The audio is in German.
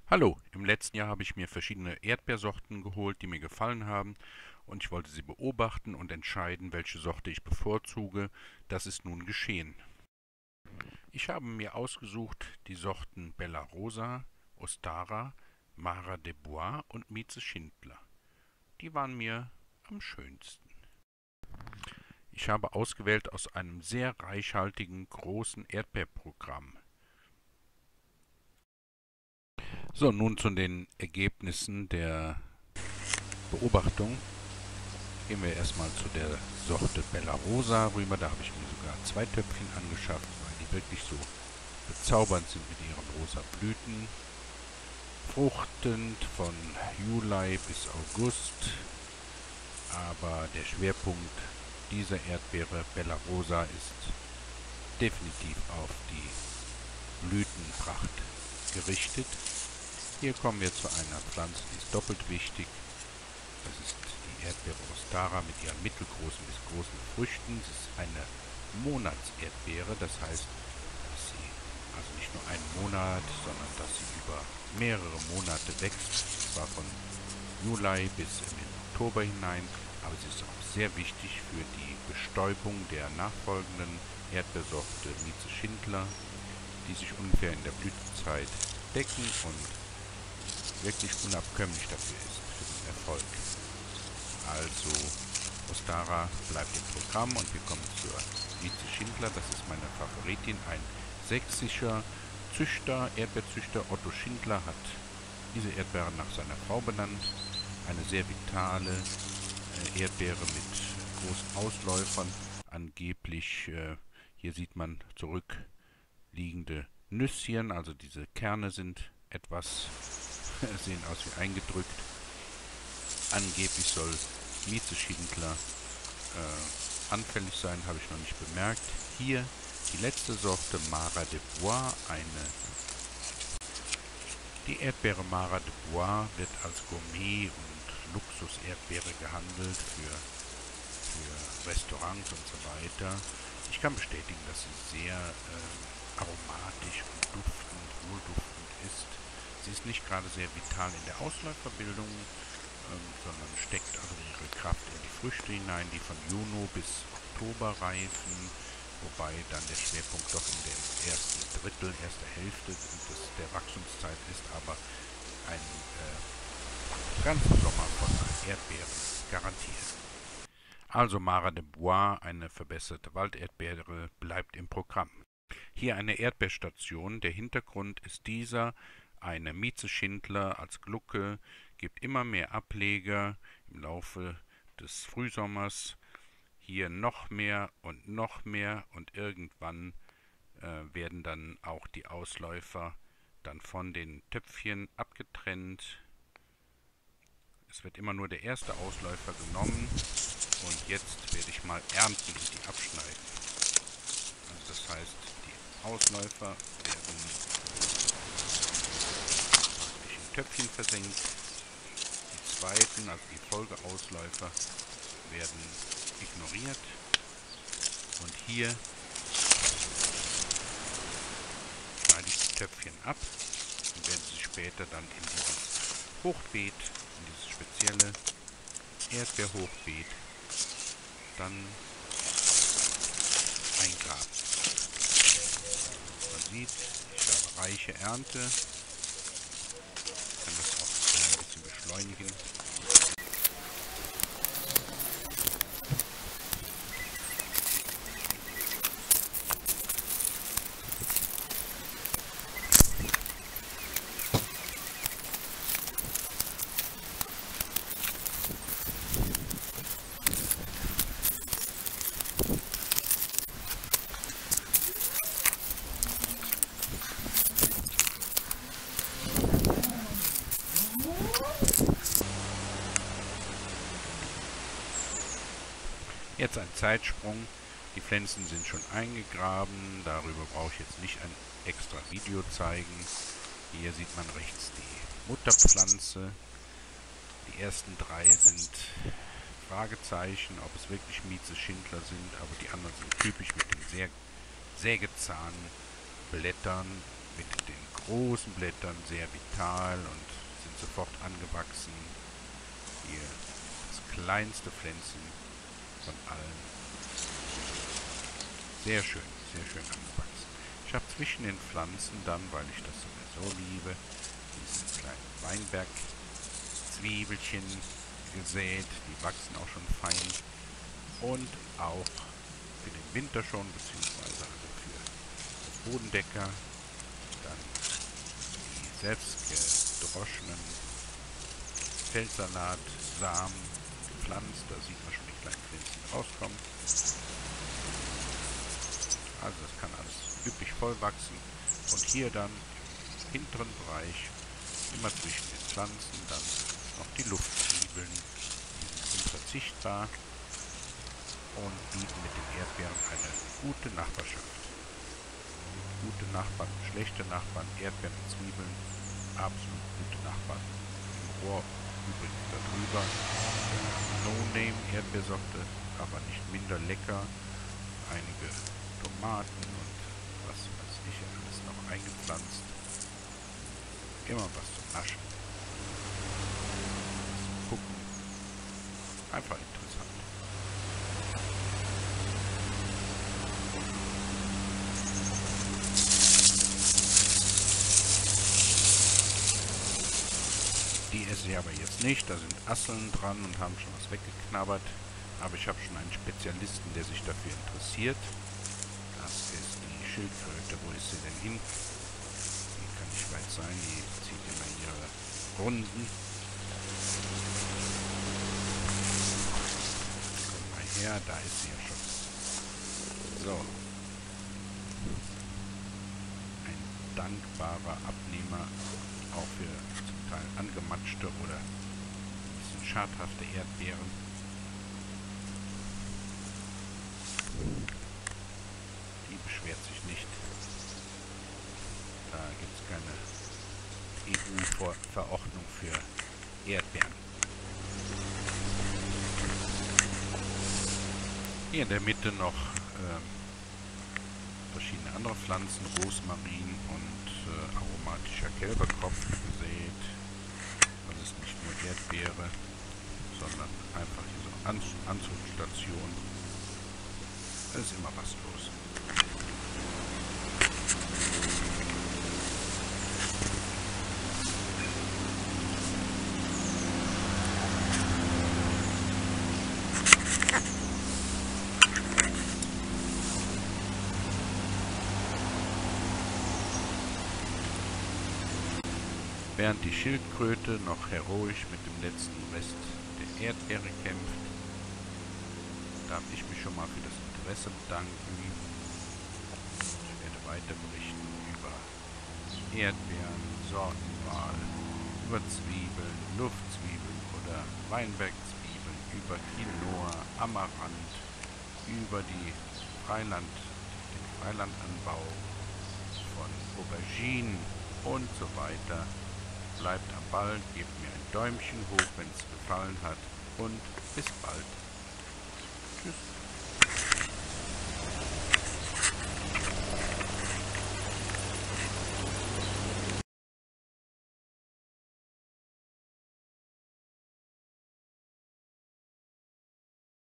Hallo, im letzten Jahr habe ich mir verschiedene Erdbeersorten geholt, die mir gefallen haben, und ich wollte sie beobachten und entscheiden, welche Sorte ich bevorzuge. Das ist nun geschehen. Ich habe mir ausgesucht die Sorten Bella Rosa, Ostara, Mara de Bois und Mieze Schindler. Die waren mir am schönsten. Ich habe ausgewählt aus einem sehr reichhaltigen, großen Erdbeerprogramm. So, nun zu den Ergebnissen der Beobachtung. Gehen wir erstmal zu der Sorte Bella Rosa rüber. Da habe ich mir sogar 2 Töpfchen angeschafft, weil die wirklich so bezaubernd sind mit ihren rosa Blüten. Fruchtend von Juli bis August. Aber der Schwerpunkt dieser Erdbeere Bella Rosa ist definitiv auf die Blütenpracht gerichtet. Hier kommen wir zu einer Pflanze, die ist doppelt wichtig. Das ist die Erdbeere Ostara mit ihren mittelgroßen bis großen Früchten. Sie ist eine Monatserdbeere, das heißt, dass sie also nicht nur einen Monat, sondern dass sie über mehrere Monate wächst, zwar von Juli bis in den Oktober hinein, aber sie ist auch sehr wichtig für die Bestäubung der nachfolgenden Erdbeersorte Mieze Schindler, die sich ungefähr in der Blütezeit decken und wirklich unabkömmlich dafür ist, für den Erfolg. Also Ostara bleibt im Programm und wir kommen zur Mieze Schindler. Das ist meine Favoritin. Ein sächsischer Züchter, Erdbeerzüchter Otto Schindler hat diese Erdbeere nach seiner Frau benannt. Eine sehr vitale Erdbeere mit großen Ausläufern. Angeblich, hier sieht man zurückliegende Nüsschen, also diese Kerne sind etwas, sehen aus wie eingedrückt. Angeblich soll Mieze Schindler anfällig sein, habe ich noch nicht bemerkt. Hier die letzte Sorte Mara de Bois, die Erdbeere Mara de Bois wird als Gourmet- und Luxus-Erdbeere gehandelt für Restaurants und so weiter. Ich kann bestätigen, dass sie sehr aromatisch und duftend, wohlduftend ist. Sie ist nicht gerade sehr vital in der Ausläuferbildung, sondern steckt also ihre Kraft in die Früchte hinein, die von Juni bis Oktober reifen, wobei dann der Schwerpunkt doch in dem ersten Drittel, erster Hälfte der Wachstumszeit ist, aber ein ganzen Sommer von Erdbeeren garantiert. Also Mara de Bois, eine verbesserte Walderdbeere, bleibt im Programm. Hier eine Erdbeerstation, der Hintergrund ist dieser, eine Mieze Schindler als Glucke, gibt immer mehr Ableger im Laufe des Frühsommers, hier noch mehr und irgendwann werden dann auch die Ausläufer dann von den Töpfchen abgetrennt. Es wird immer nur der erste Ausläufer genommen und jetzt werde ich mal ernten und die abschneiden. Also das heißt, die Ausläufer werden praktisch in Töpfchen versenkt. Die zweiten, also die Folgeausläufer, werden ignoriert. Und hier schneide ich die Töpfchen ab und werde sie später dann in dieses Hochbeet, in dieses spezielle Erdbeerhochbeet, dann eingraben. Man sieht, ich habe reiche Ernte, kann das auch ein bisschen beschleunigen. Jetzt ein Zeitsprung. Die Pflänzen sind schon eingegraben. Darüber brauche ich jetzt nicht ein extra Video zeigen. Hier sieht man rechts die Mutterpflanze. Die ersten 3 sind Fragezeichen, ob es wirklich Mieze Schindler sind, aber die anderen sind typisch mit den sehr sägezahnten Blättern, mit den großen Blättern, sehr vital und sind sofort angewachsen. Hier das kleinste Pflänzchen von allen. Sehr schön angewachsen. Ich habe zwischen den Pflanzen dann, weil ich das sowieso liebe, diese kleinen Weinberg-Zwiebelchen gesät. Die wachsen auch schon fein. Und auch für den Winter schon, beziehungsweise also für das Bodendecker. Dann die selbst gedroschenen Feldsalat-Samen gepflanzt. Da sieht man schon die kleinen Pflänzchen rauskommen. Also das kann alles üppig voll wachsen. Und hier dann im hinteren Bereich, immer zwischen den Pflanzen, dann noch die Luftzwiebeln. Die sind unverzichtbar und bieten mit den Erdbeeren eine gute Nachbarschaft. Gute Nachbarn, schlechte Nachbarn, Erdbeeren und Zwiebeln, absolut gute Nachbarn. Im Rohr übrigens darüber No-Name-Erdbeersorte, aber nicht minder lecker. Einige Tomaten und was weiß ich alles noch eingepflanzt. Immer was zum Naschen. Zum Gucken. Einfach interessant. Die esse ich aber jetzt nicht. Da sind Asseln dran und haben schon was weggeknabbert. Aber ich habe schon einen Spezialisten, der sich dafür interessiert. Das ist die Schildkröte. Wo ist sie denn hin? Die kann nicht weit sein. Die zieht immer ihre Runden. Komm mal her, da ist sie ja schon. So. Ein dankbarer Abnehmer. Auch für zum Teil angematschte oder ein bisschen schadhafte Erdbeeren. Die beschwert sich nicht. Da gibt es keine EU-Verordnung für Erdbeeren. Hier in der Mitte noch verschiedene andere Pflanzen, Rosmarin und aromatischer Kälberkropf gesät. Das ist nicht nur Erdbeere, sondern einfach hier so eine Anzugsstation. Da ist immer was los. Während die Schildkröte noch heroisch mit dem letzten Rest der Erdbeere kämpft, darf ich mich schon mal für das Interesse bedanken. Ich werde weiter berichten über Erdbeeren, Sortenwahl, über Zwiebeln, Luftzwiebeln oder Weinbergzwiebeln, über Quinoa, Amaranth, über den Freilandanbau von Auberginen und so weiter. Bleibt am Ball, gebt mir ein Däumchen hoch, wenn es gefallen hat und bis bald. Tschüss.